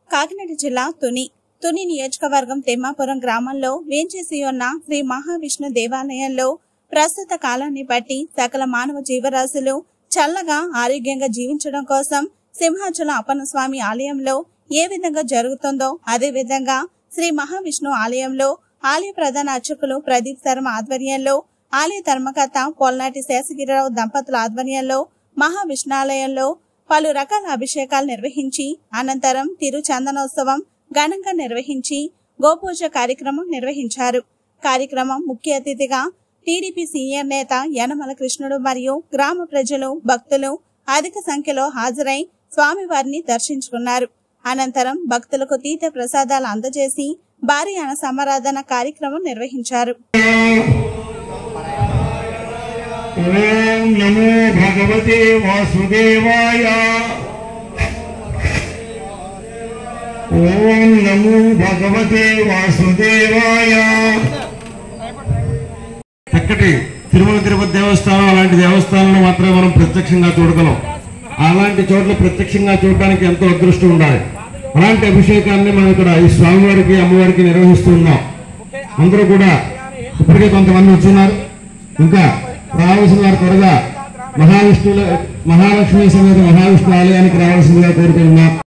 కాకినాడ జిల్లా తుని నియోజకవర్గం తిమ్మాపురం గ్రామంలో వేంచేసి ఉన్న శ్రీ మహావిష్ణు దేవాలయంలో ప్రస్తుత కాలాన్ని బట్టి సకల మానవ జీవరాశులు చల్లగా ఆరోగ్యంగా జీవించడం కోసం సింహాచలం అప్పన్న స్వామి ఆలయంలో ఏ విధంగా జరుగుతుందో అదే విధంగా శ్రీ మహావిష్ణు ఆలయంలో ఆలయ ప్రధాన అర్చకులు ప్రదీప్ శర్మ ఆధ్వర్యంలో ఆలయ ధర్మకర్త పొల్నాటి శేషగిరిరావు దంపతుల ఆధ్వర్యంలో మహావిష్ణాలయంలో పలు రకాల అభిషేకాలు నిర్వహించి అనంతరం తిరుచందనోత్సవం ఘనంగా నిర్వహించి గోపూజ కార్యక్రమం నిర్వహించారు. కార్యక్రమం ముఖ్య అతిథిగా టీడీపీ సీనియర్ నేత యనమల కృష్ణుడు మరియు గ్రామ ప్రజలు భక్తులు అధిక సంఖ్యలో హాజరై స్వామివారిని దర్శించుకున్నారు. అనంతరం భక్తులకు తీర్థ ప్రసాదాలు అందజేసి భారీ అన్న సమారాధన కార్యక్రమం నిర్వహించారు. ఓం నమో భగవతే వాసుదేవాయ. ఓం నమో భగవతే వాసుదేవాయ. చక్కటి తిరుపతి దేవస్థానం అలాంటి దేవస్థానాలను మాత్రమే మనం ప్రత్యక్షంగా చూడగలం. అలాంటి చోట్ల ప్రత్యక్షంగా చూడడానికి ఎంతో అదృష్టం ఉండాలి. అలాంటి అభిషేకాన్ని మనం ఇక్కడ ఈ స్వామివారికి అమ్మవారికి నిర్వహిస్తూ ఉన్నాం. అందరూ కూడా ఇప్పటికే కొంతమంది వచ్చున్నారు. ఇంకా రావాల్సిన వారు త్వరగా మహాలక్ష్మి సమేత మహావిష్ణు ఆలయానికి రావాల్సిందిగా కోరుతున్నాం.